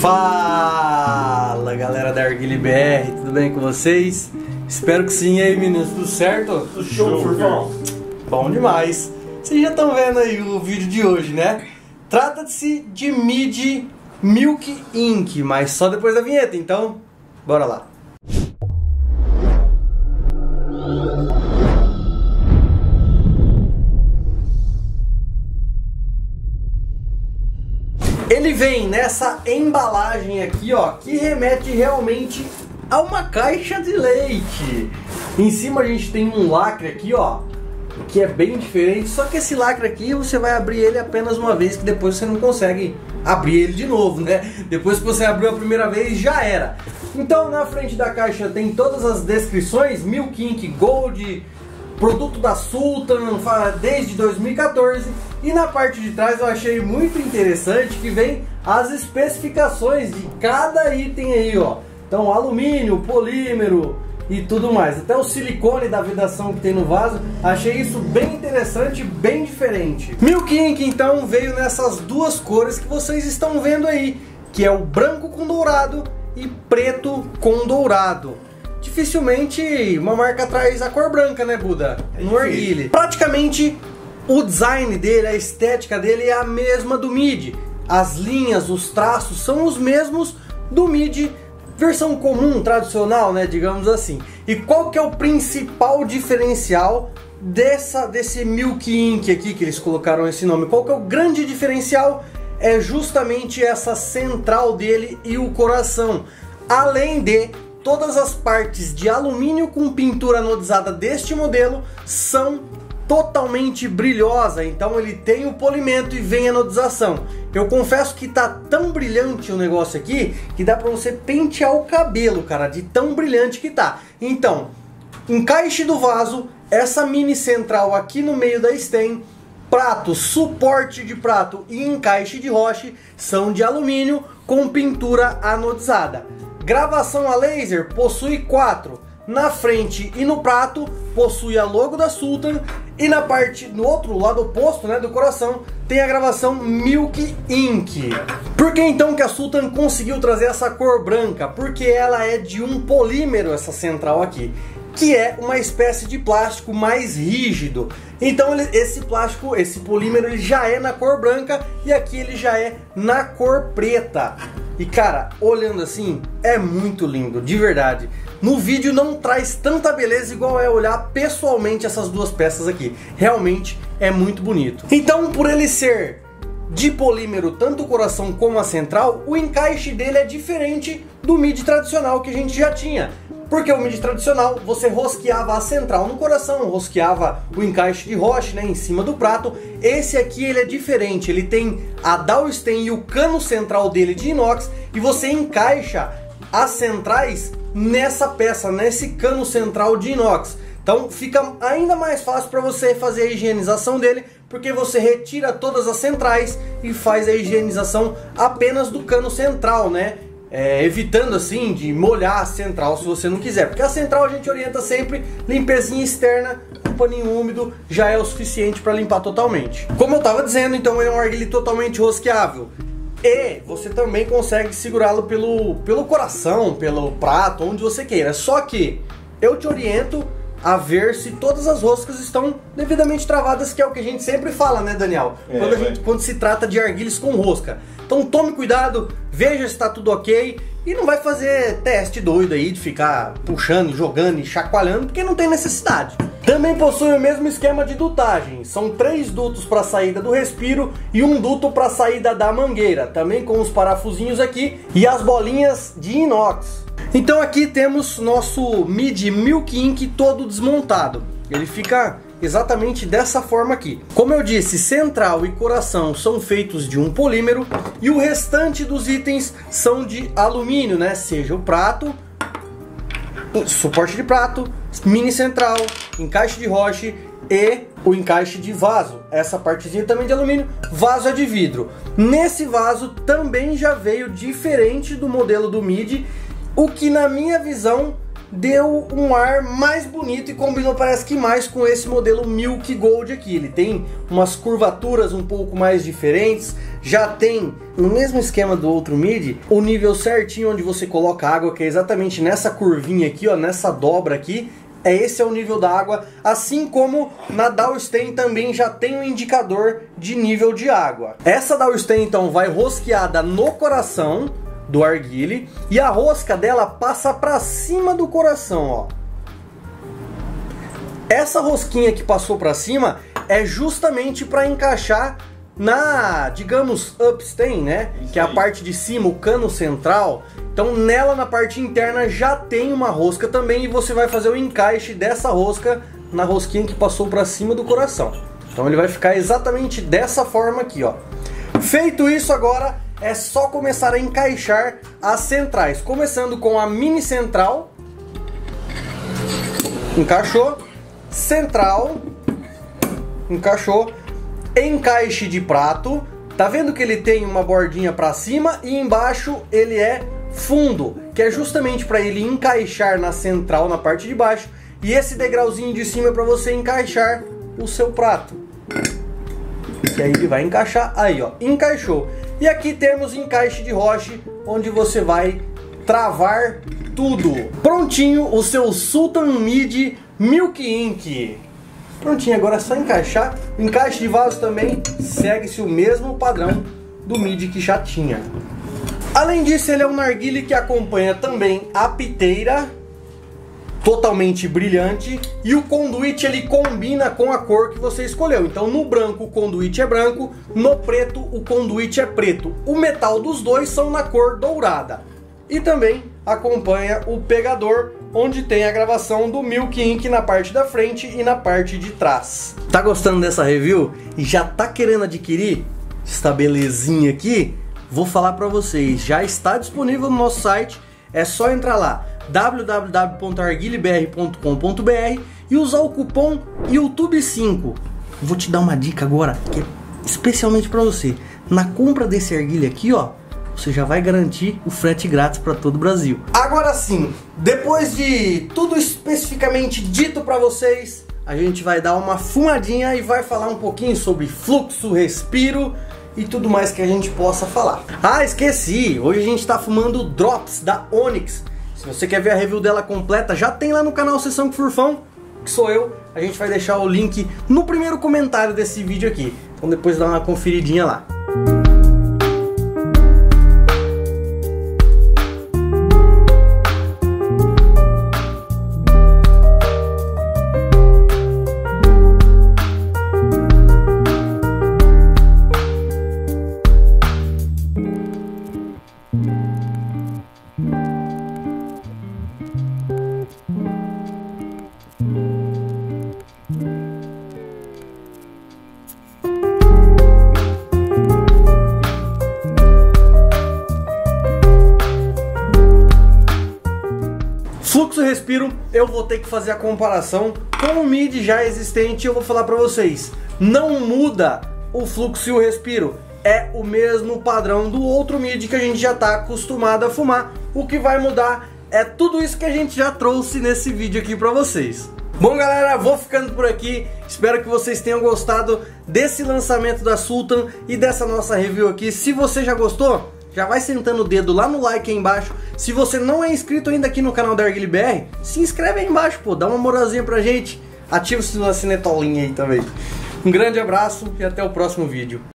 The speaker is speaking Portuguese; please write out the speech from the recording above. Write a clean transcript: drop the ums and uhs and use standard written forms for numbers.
Fala galera da Arguile BR, tudo bem com vocês? Espero que sim. E aí meninos, tudo certo? Tudo show, Furcão. Bom demais. Vocês já estão vendo aí o vídeo de hoje, né? Trata-se de MIDI Milk Ink, mas só depois da vinheta, então bora lá. Ele vem nessa embalagem aqui, ó, que remete realmente a uma caixa de leite. Em cima a gente tem um lacre aqui, ó, que é bem diferente, só que esse lacre aqui você vai abrir ele apenas uma vez, que depois você não consegue abrir ele de novo, né? Depois que você abriu a primeira vez, já era. Então na frente da caixa tem todas as descrições, Milk Ink Gold, produto da Sultan, desde 2014. E na parte de trás eu achei muito interessante que vem as especificações de cada item aí, ó. Então alumínio, polímero e tudo mais, até o silicone da vedação que tem no vaso. Achei isso bem interessante, bem diferente. Milk Ink então veio nessas duas cores que vocês estão vendo aí, que é o branco com dourado e preto com dourado. Dificilmente uma marca traz a cor branca, né, Buda? No Arguile. Praticamente o design dele, a estética dele é a mesma do MIDI. As linhas, os traços são os mesmos do MIDI versão comum, tradicional, né, digamos assim. E qual que é o principal diferencial desse Milk Ink aqui, que eles colocaram esse nome? Qual que é o grande diferencial? É justamente essa central dele e o coração. Além de todas as partes de alumínio com pintura anodizada deste modelo são totalmente brilhosa, então ele tem o polimento e vem a anodização. Eu confesso que tá tão brilhante o negócio aqui que dá pra você pentear o cabelo, cara, de tão brilhante que tá. Então, encaixe do vaso, essa mini central aqui no meio da stem, prato, suporte de prato e encaixe de roche são de alumínio com pintura anodizada. Gravação a laser possui 4. Na frente e no prato possui a logo da Sultan, e na parte, no outro lado oposto, né, do coração, tem a gravação Milk Ink. Por que então que a Sultan conseguiu trazer essa cor branca? Porque ela é de um polímero, essa central aqui, que é uma espécie de plástico mais rígido. Então esse plástico, esse polímero, ele já é na cor branca e aqui ele já é na cor preta. E cara, olhando assim, é muito lindo, de verdade. No vídeo não traz tanta beleza igual é olhar pessoalmente essas duas peças aqui. Realmente é muito bonito. Então, por ele ser de polímero, tanto o coração como a central, o encaixe dele é diferente do MIDI tradicional que a gente já tinha. Porque o MIDI tradicional, você rosqueava a central no coração, rosqueava o encaixe de roche, né, em cima do prato. Esse aqui ele é diferente, ele tem a dowel-stem e o cano central dele de inox, e você encaixa as centrais nessa peça, nesse cano central de inox. Então fica ainda mais fácil para você fazer a higienização dele, porque você retira todas as centrais e faz a higienização apenas do cano central, né? Evitando assim de molhar a central se você não quiser, porque a central a gente orienta sempre limpezinha externa, um paninho úmido já é o suficiente para limpar totalmente. Como eu estava dizendo, então ele é um arguile totalmente rosqueável. E você também consegue segurá-lo pelo coração, pelo prato, onde você queira. Só que eu te oriento a ver se todas as roscas estão devidamente travadas, que é o que a gente sempre fala, né, Daniel? Quando se trata de arguiles com rosca. Então tome cuidado, veja se está tudo ok e não vai fazer teste doido aí de ficar puxando, jogando e chacoalhando, porque não tem necessidade. Também possui o mesmo esquema de dutagem. São 3 dutos para a saída do respiro e um duto para a saída da mangueira, também com os parafusinhos aqui e as bolinhas de inox. Então aqui temos nosso MIDI Milk Ink todo desmontado. Ele fica exatamente dessa forma aqui. Como eu disse, central e coração são feitos de um polímero e o restante dos itens são de alumínio, né? Seja o prato, suporte de prato, mini central, encaixe de roche e o encaixe de vaso. Essa partezinha também de alumínio, vaso é de vidro. Nesse vaso também já veio diferente do modelo do MIDI, o que na minha visão deu um ar mais bonito e combinou, parece que mais, com esse modelo Milk Gold aqui. Ele tem umas curvaturas um pouco mais diferentes, já tem, no mesmo esquema do outro midi, o nível certinho onde você coloca água, que é exatamente nessa curvinha aqui, ó, nessa dobra aqui. Esse é o nível da água, assim como na Dawstain também já tem um indicador de nível de água. Essa Dawstain então vai rosqueada no coração do arguile e a rosca dela passa para cima do coração, ó. Essa rosquinha que passou para cima é justamente para encaixar na, digamos, upstain, né? Que é a parte de cima, o cano central. Então nela, na parte interna, já tem uma rosca também e você vai fazer o encaixe dessa rosca na rosquinha que passou para cima do coração. Então ele vai ficar exatamente dessa forma aqui, ó. Feito isso, agora é só começar a encaixar as centrais, começando com a mini central. Encaixou. Central. Encaixou. Encaixe de prato. Tá vendo que ele tem uma bordinha para cima e embaixo ele é fundo, que é justamente para ele encaixar na central, na parte de baixo, e esse degrauzinho de cima é para você encaixar o seu prato. E aí ele vai encaixar, aí ó, encaixou. E aqui temos encaixe de roche, onde você vai travar tudo. Prontinho o seu Sultan Midi Milk Ink. Prontinho, agora é só encaixar. O encaixe de vaso também segue-se o mesmo padrão do Midi que já tinha. Além disso, ele é um narguile que acompanha também a piteira, totalmente brilhante, e o conduíte ele combina com a cor que você escolheu. Então no branco o conduíte é branco, no preto o conduíte é preto. O metal dos dois são na cor dourada. E também acompanha o pegador, onde tem a gravação do Milk Ink na parte da frente e na parte de trás. Tá gostando dessa review e já tá querendo adquirir esta belezinha aqui? Vou falar para vocês, já está disponível no nosso site, é só entrar lá www.arguilebr.com.br e usar o cupom YouTube5. Vou te dar uma dica agora, que é especialmente para você. Na compra desse arguile aqui, ó, você já vai garantir o frete grátis para todo o Brasil. Agora sim, depois de tudo especificamente dito para vocês, a gente vai dar uma fumadinha e vai falar um pouquinho sobre fluxo, respiro e tudo mais que a gente possa falar. Ah, esqueci! Hoje a gente está fumando Drops da Onyx. Se você quer ver a review dela completa, já tem lá no canal Sessão com Furfão, que sou eu. A gente vai deixar o link no primeiro comentário desse vídeo aqui. Então depois dá uma conferidinha lá. Fluxo e respiro, eu vou ter que fazer a comparação com o Midi já existente. Eu vou falar para vocês, não muda o fluxo e o respiro, é o mesmo padrão do outro Midi que a gente já está acostumado a fumar. O que vai mudar é tudo isso que a gente já trouxe nesse vídeo aqui para vocês. Bom galera, vou ficando por aqui, espero que vocês tenham gostado desse lançamento da Sultan e dessa nossa review aqui. Se você já gostou, já vai sentando o dedo lá no like aí embaixo. Se você não é inscrito ainda aqui no canal da Arguile BR, se inscreve aí embaixo, pô, dá uma moralzinha pra gente. Ativa o sininho da sinetolinha aí também. Um grande abraço e até o próximo vídeo.